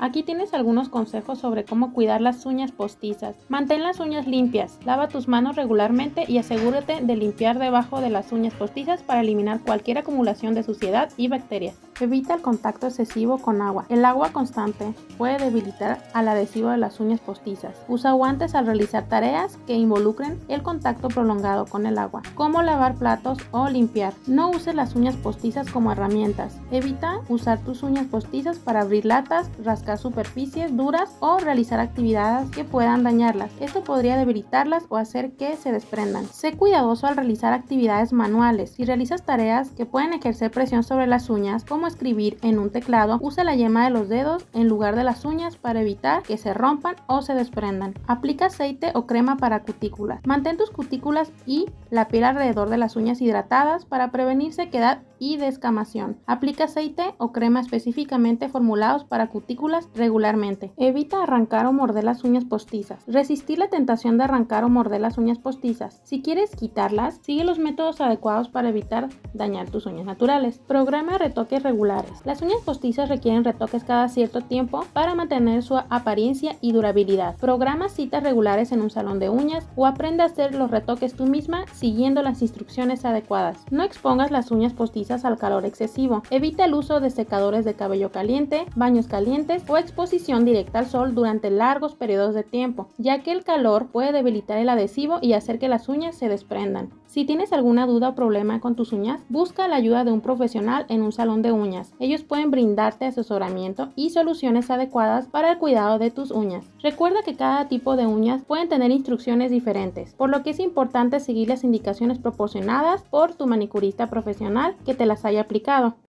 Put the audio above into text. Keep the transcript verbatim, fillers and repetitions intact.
Aquí tienes algunos consejos sobre cómo cuidar las uñas postizas. Mantén las uñas limpias, lava tus manos regularmente y asegúrate de limpiar debajo de las uñas postizas para eliminar cualquier acumulación de suciedad y bacterias. Evita el contacto excesivo con agua. El agua constante puede debilitar al adhesivo de las uñas postizas. Usa guantes al realizar tareas que involucren el contacto prolongado con el agua, como lavar platos o limpiar. No uses las uñas postizas como herramientas. Evita usar tus uñas postizas para abrir latas, rascar superficies duras o realizar actividades que puedan dañarlas. Esto podría debilitarlas o hacer que se desprendan. Sé cuidadoso al realizar actividades manuales. Si realizas tareas que pueden ejercer presión sobre las uñas, como escribir en un teclado, usa la yema de los dedos en lugar de las uñas para evitar que se rompan o se desprendan. Aplica aceite o crema para cutículas. Mantén tus cutículas y la piel alrededor de las uñas hidratadas para prevenir sequedad y descamación. Aplica aceite o crema específicamente formulados para cutículas regularmente. Evita arrancar o morder las uñas postizas. Resistir la tentación de arrancar o morder las uñas postizas. Si quieres quitarlas, sigue los métodos adecuados para evitar dañar tus uñas naturales. Programa retoques regulares. Las uñas postizas requieren retoques cada cierto tiempo para mantener su apariencia y durabilidad. Programa citas regulares en un salón de uñas o aprende a hacer los retoques tú misma siguiendo las instrucciones adecuadas. No expongas las uñas postizas al calor excesivo. Evita el uso de secadores de cabello caliente, baños calientes o exposición directa al sol durante largos periodos de tiempo, ya que el calor puede debilitar el adhesivo y hacer que las uñas se desprendan. Si tienes alguna duda o problema con tus uñas, busca la ayuda de un profesional en un salón de uñas. Ellos pueden brindarte asesoramiento y soluciones adecuadas para el cuidado de tus uñas. Recuerda que cada tipo de uñas pueden tener instrucciones diferentes, por lo que es importante seguir las indicaciones proporcionadas por tu manicurista profesional que te las haya aplicado.